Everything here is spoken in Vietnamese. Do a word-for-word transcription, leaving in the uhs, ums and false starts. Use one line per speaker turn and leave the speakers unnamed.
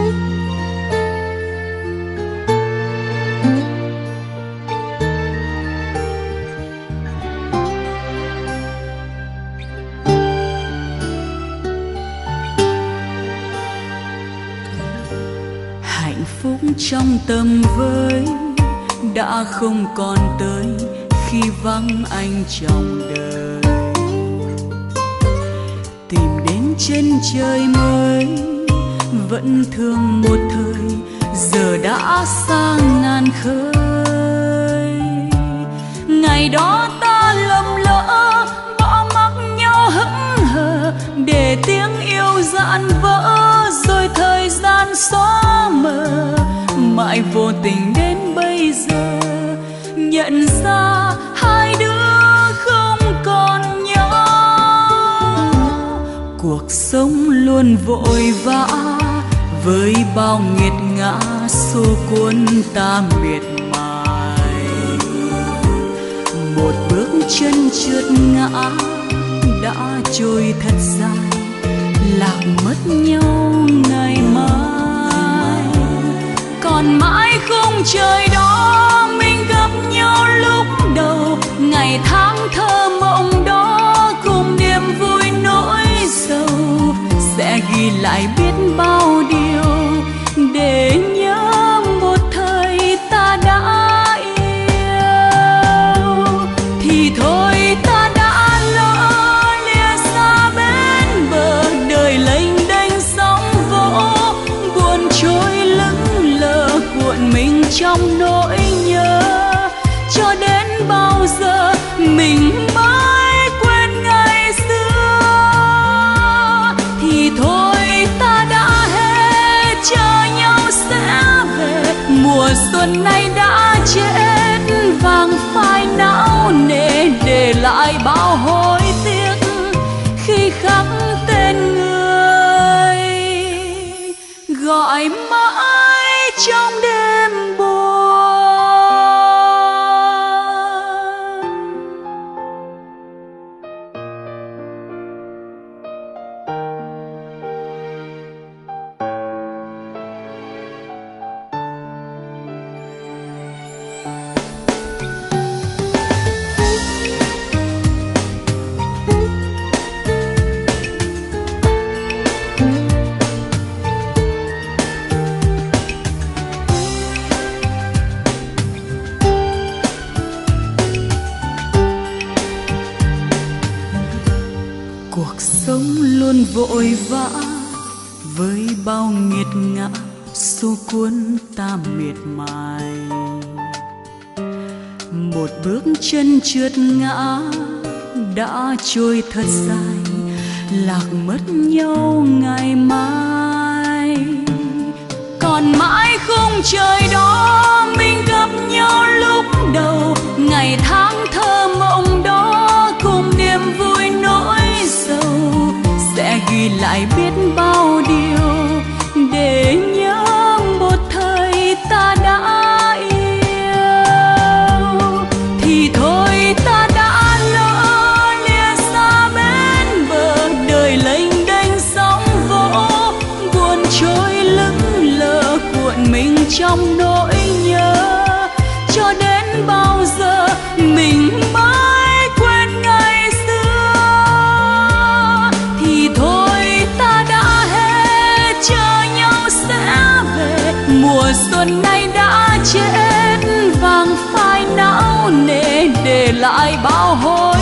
Hạnh phúc trong tầm với đã không còn tới khi vắng anh trong đời. Tìm đến chân trời mới vẫn thương một thời, giờ đã xa ngàn khơi. Ngày đó ta lầm lỡ bỏ mặc nhau hững hờ, để tiếng yêu dạn vỡ rồi thời gian xóa mờ. Mãi vô tình đến bây giờ nhận ra hai đứa không còn nhau. Cuộc sống luôn vội vã với bao nghiệt ngã, xô cuốn ta miệt mài. Một bước chân trượt ngã đã trôi thật dài, lạc mất nhau ngày mai. Còn mãi khung trời đó mình gặp nhau lúc đầu, ngày tháng thơ mộng đó cùng niềm vui nỗi sầu. Sẽ ghi lại biết bao điều để nhớ một thời ta đã yêu. Thì thôi ta đã lỡ lìa xa bên bờ, đời lênh đênh sóng vỗ buồn trôi lững lờ, cuộn mình trong nỗi nhớ. Cho đến bao giờ mình mới quên ngày xưa. Thì thôi ta đã hết, chờ nhau sẽ về. Mùa xuân này đã chết, vàng phai não nề, để lại bao hối tiếc khi khắc tên người gọi mãi trong đêm buồn. Cuộc sống luôn vội vã với bao nghiệt ngã, xô cuốn ta miệt mài. Một bước chân trượt ngã đã trôi thật dài, lạc mất nhau ngày mai. Còn mãi khung trời đó mình gặp nhau lúc đầu, ngày tháng thơ mộng đó cùng niềm vui nỗi sầu. Sẽ ghi lại biết bao điều để nhớ một thời ta đã yêu. Thì thôi ta đã lỡ lìa xa bên bờ, đời lênh đênh sóng vỗ buồn trôi lững lờ, cuộn mình trong nỗi nhớ. Cho đến bao giờ mình mới quên ngày xưa. Thì thôi ta đã hết, chờ nhau sẽ về. Mùa xuân này đã chết, vàng phai não nề, để lại bao hối